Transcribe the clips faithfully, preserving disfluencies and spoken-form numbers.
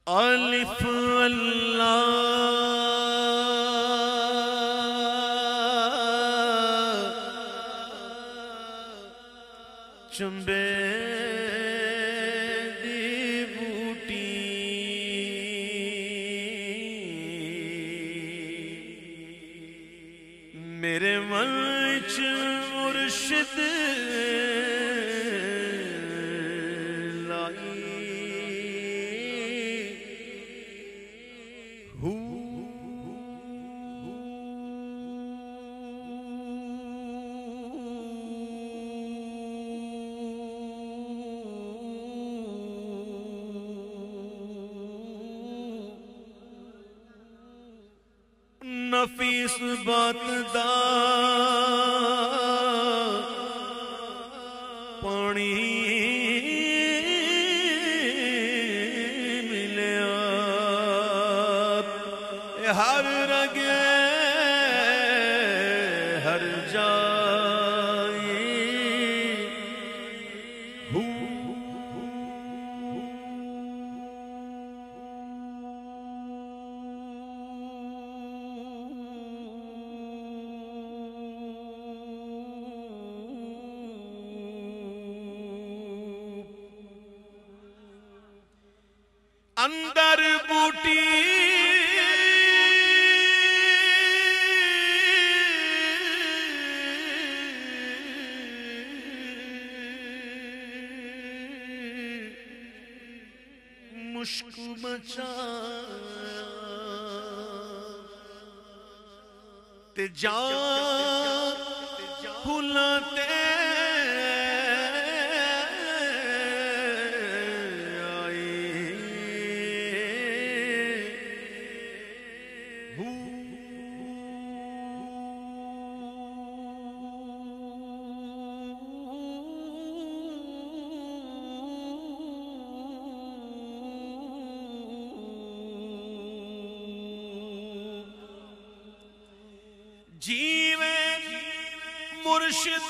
الف اللہ چنبے دی بوٹی میرے منچ مرشد لائی ہو نفیس بات دا پانی ملیا ہر رگے ہر جائی ہو اندر بوٹی مشک مچا تے جان پھولاتے جیوے مرشد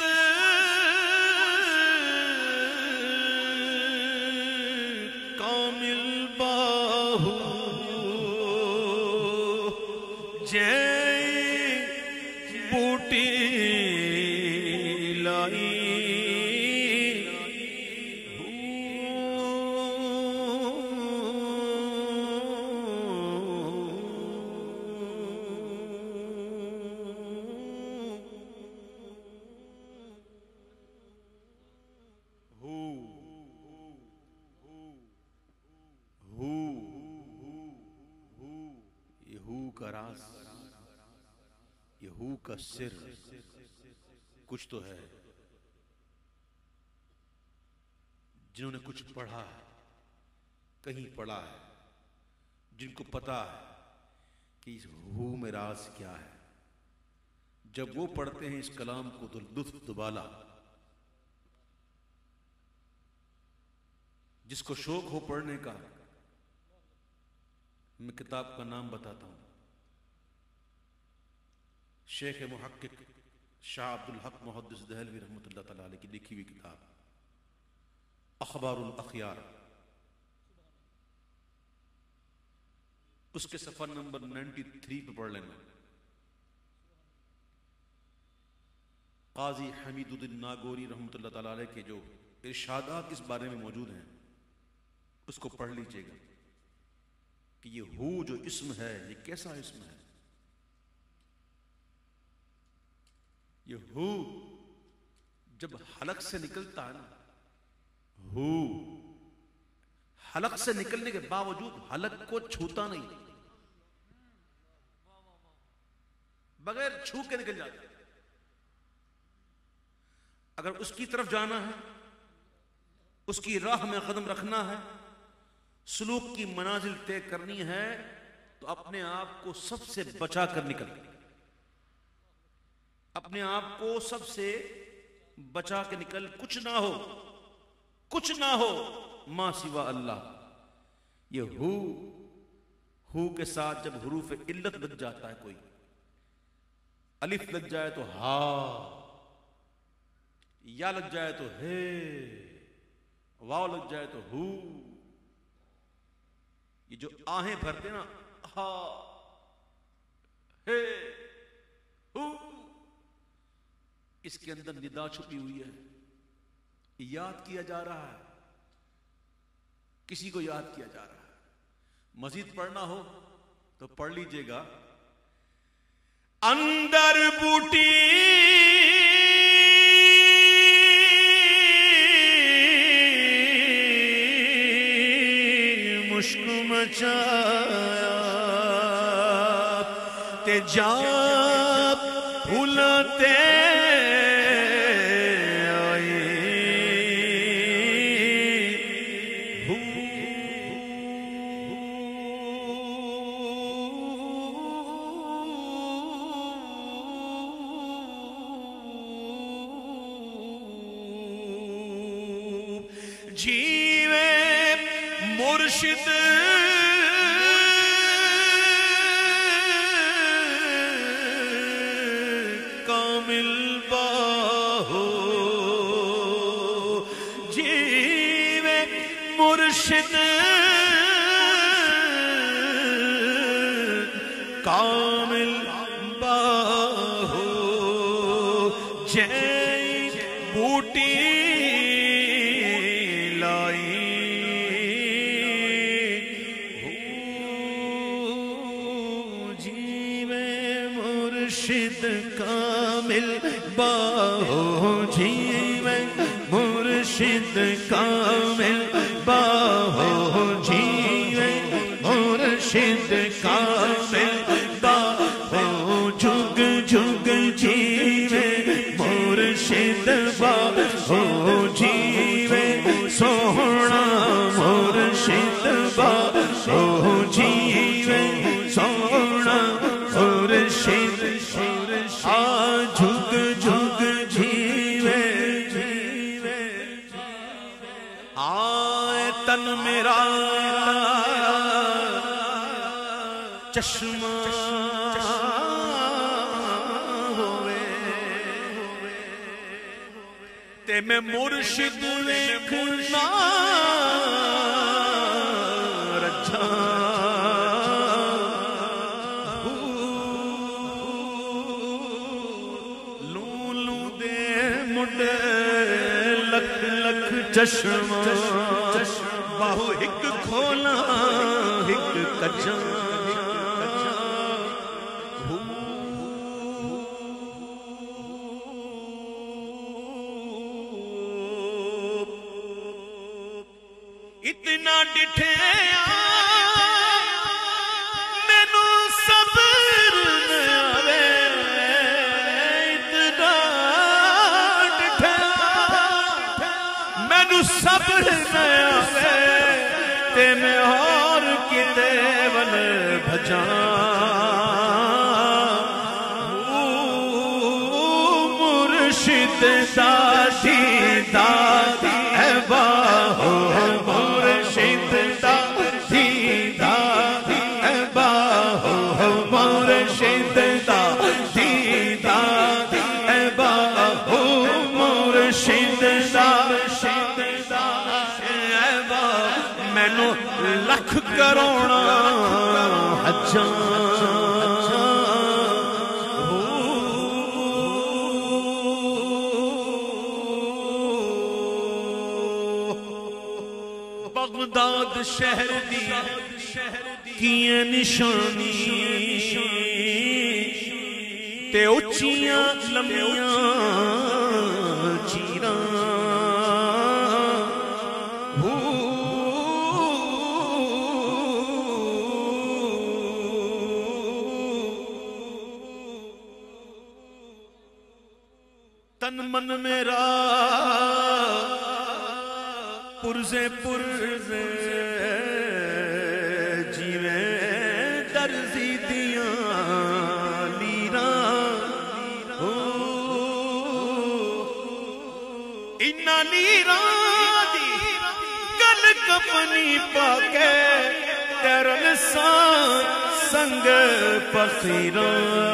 کامل باہو جے بوٹی لائی کا راز یہ ہو کا سر کچھ تو ہے جنہوں نے کچھ پڑھا ہے کہیں پڑھا ہے جن کو پتا ہے کہ اس ہو میں راز کیا ہے جب وہ پڑھتے ہیں اس کلام کو تو لطف دبالا جس کو شوق ہو پڑھنے کا میں کتاب کا نام بتاتا ہوں شیخ محقق شاہ عبد الحق محدث دہلوی رحمۃ اللہ تعالی علیہ کی لکھی ہوئی کتاب اخبار الاخیار اس کے صفحہ نمبر نائنٹی تھری پہ پڑھ لینا قاضی حمید الدین ناگوری رحمۃ اللہ تعالی علیہ کے جو ارشادات اس بارے میں موجود ہیں اس کو پڑھ لیجئے گا کہ یہ ہو جو اسم ہے یہ کیسا اسم ہے یہ ہو جب حلق سے نکلتا ہے نا ہو حلق سے نکلنے کے باوجود حلق کو چھوتا نہیں بغیر چھو کے نکل جاتا اگر اس کی طرف جانا ہے اس کی راہ میں قدم رکھنا ہے سلوک کی منازل طے کرنی ہے تو اپنے آپ کو سب سے بچا کر نکل اپنے آپ کو سب سے بچا کے نکل کچھ نہ ہو کچھ نہ ہو ما سوا اللہ یہ ہو ہو کے ساتھ جب حروف علت لگ جاتا ہے کوئی الف لگ جائے تو ہا یا لگ جائے تو ہے واو لگ جائے تو ہو یہ جو آہیں بھرتے نا ہا ہے ہو، اس کے اندر ندا چھپی ہوئی ہے، یاد کیا جا رہا ہے، کسی کو یاد کیا جا رہا ہے۔ مزید پڑھنا ہو تو پڑھ لیجئے گا۔ اندر بوٹی مشک مچایا تے جا بھولتے جیوے مرشد کامل باہو، جیوے مرشد کامل باہو، جے بوٹی مرشد کامل باہو، جیوے مرشد کامل باہو، جیوے مرشد کامل باہو، جھگ جھگ جیوے مرشد باہو، جیوے سوہنا مرشد باہو، جیوے سوہنا مرشد آ جھگ جھگ جیوے آئے تن میرا چشمہ ہوئے تے میں مرشد ویکھنا رجھا لکھ لکھ چشمہ باہو ہک کھولا ہک کچا اتنا ڈٹھے مینو صبر نہ آوے، اتنا ڈٹھے مینو صبر نہ آوے تے میں اور کتے ول بھجاں، مرشد دا دیدار اے باہو، مرشد دا دیدار اے باہو، مرشد دا دیدار اے باہو، مرشد دا اے باہو، مینو لکھ کروڑا حجاں بغداد شہر دی کیے نشانی تے اچیاں لمیاں چیراں، تن من میرا پرزے پرزے جیویں درزی دیاں لیراں، انہاں لیراں دی گل کفنی پا کے تیرن سان سنگ فقیراں،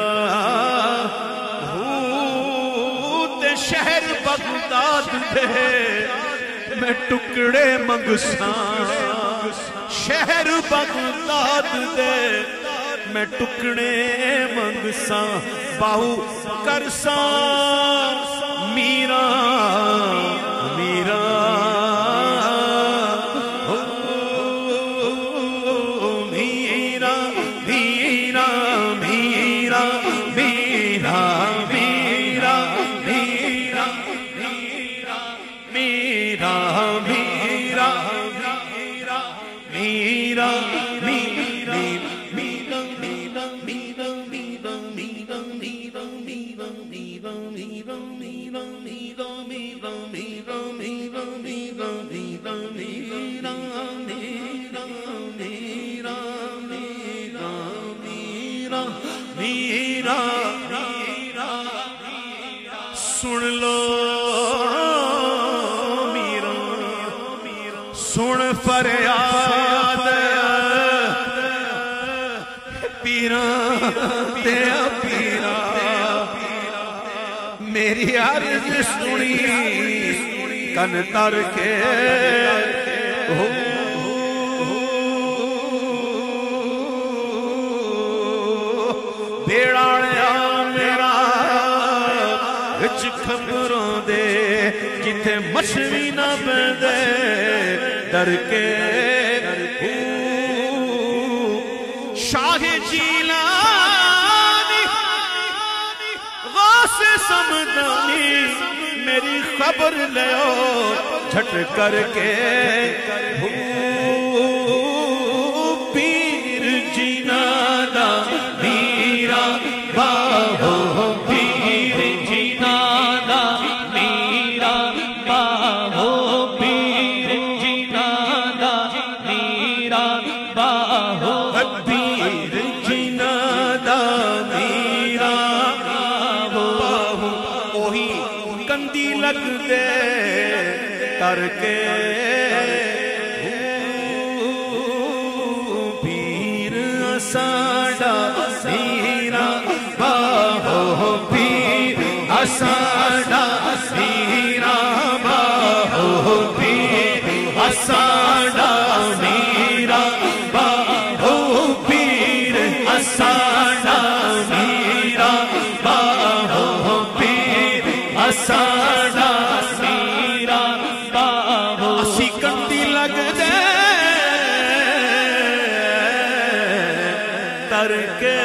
شہر بغداد دے میں ٹکڑے منگساں، شہر بغداد دے میں ٹکڑے منگساں باہو کرساں میرا میرا سن لو میرا سن فریاد پیرا تیرا پیرا میری عرض سنی کن تر کے بیڑاڑیا میرا وچ خبروں دے جتھے مچھلی نہ بندے ڈر کے شاہ جیلانی غوث سمدانی میری خبر لیو جھٹ کر کے پیر جینا دا میرا باہو پیر جینا دا میرا باہو پیر جینا دا میرا باہو پیر جینا دا میرا باہو اوہی کندی لگ دے کر کے پیر ساڑا میرا باہو پیر ساڑا میرا باہو پیر ساڑا میرا باہو پیر ساڑا میرا باہو پیر ساڑا میرا باہو اسی کندی لگ دے تر کے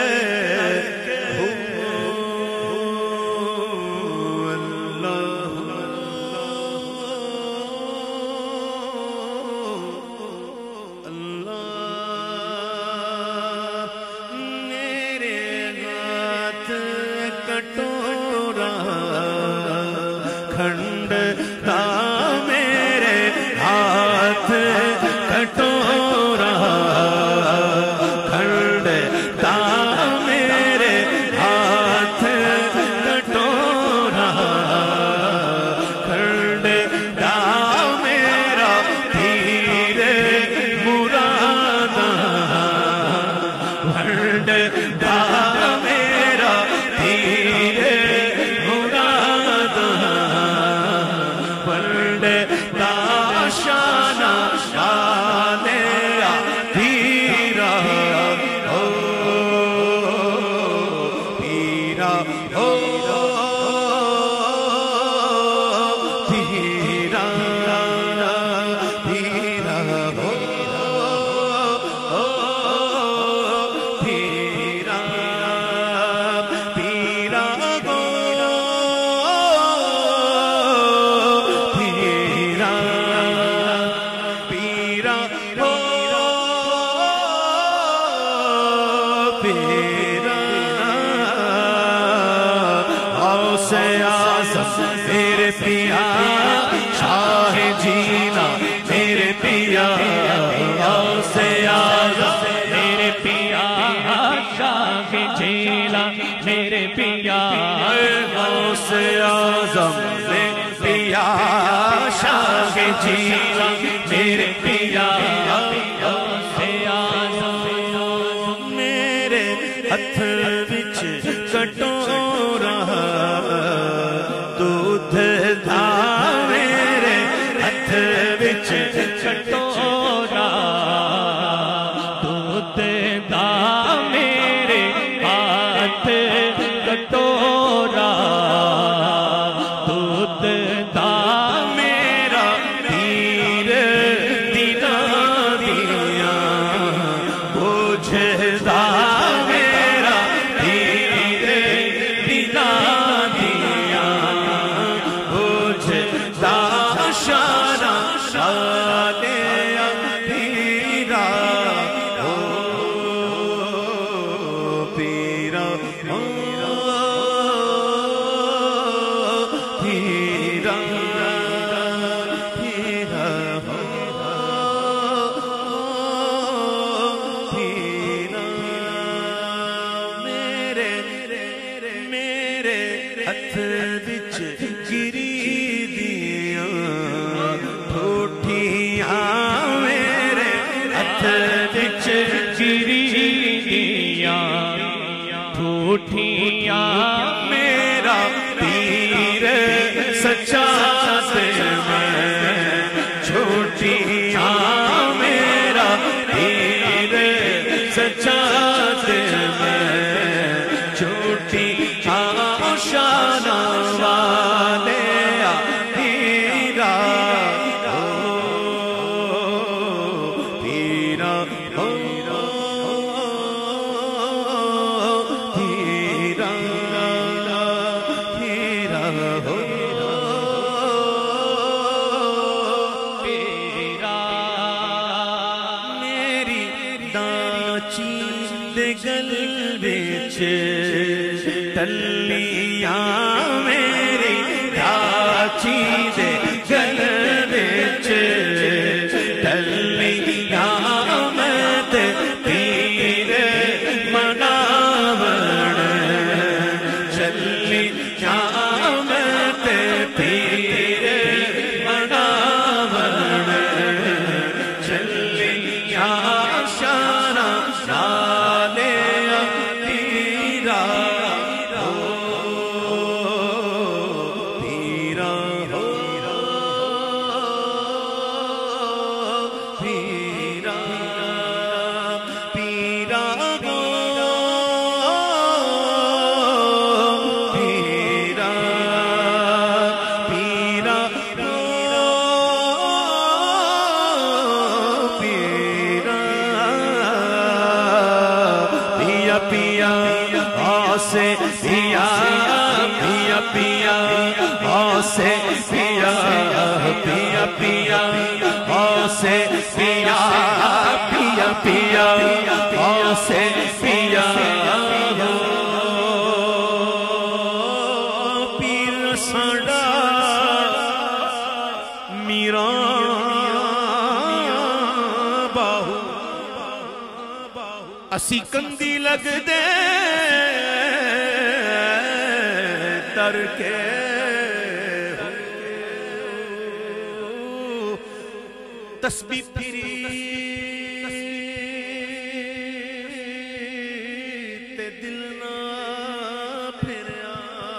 کھنڈ تا میرے ہاتھ کٹورا کھنڈ تا میرے ہاتھ کٹورا کھنڈ تا میرا تیر مرادا کھنڈ تا میرا تیر شانا شانیا پیرا ہو پیرا ہو پیرا پیرا ہو پیرا پیرا ہو میرے پیا شاہ جینا میرے پیا سے آزم میرے پیا شاہ جینا میرے پیا سے آزم میرے پیا شاہ جینا میرے پیا سے آزم میرے ہتھ وچ کٹورا دودھ دا میرے ہتھ وچ کٹورا ہاتھ وچ گریاں ٹھوٹیاں میرا پیر سچا تے میں چھوٹیاں میرا پیر سچا تے میں چھوٹیاں شان والے پیرا پیرا پیرا پیرا میری دانچی دے گل وچ تلیاں میری دانچی دے گل وچ تلیاں میں تے پیر مناون چلیاں میں تے پیر مناون چلیاں شان والے پیرا پیرا پیرا پیرا گو پیرا پیرا گو پیرا پیا پیا آسے پیا پیا پیا آسے پیا پیا پیا آسے پیا پیا پیا آسے پیا پیر ساڈا میرا باہو اسی کندی لگ دے تر کے تسبیح پھری تے دل نہ پھریا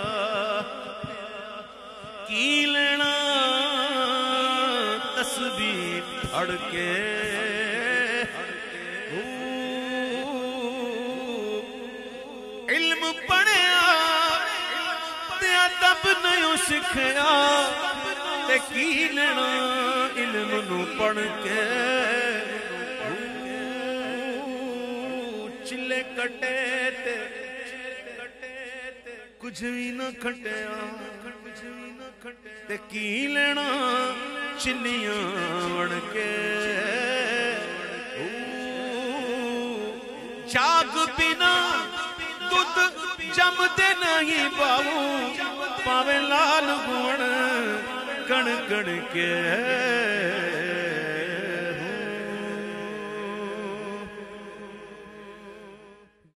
کی لینا تسبیح پھڑ کے علم پڑھیا تے ادب نہیں سکھیا تے کی لینا علم نو پڑھ کے چلے کٹے تے کچھ بھی نہ کھٹیا تے کی لینا چلیاں وڑ کے جاگ بنا دودھ جم دے نہیں باؤ پاوے لال گون کڑ کڑ کے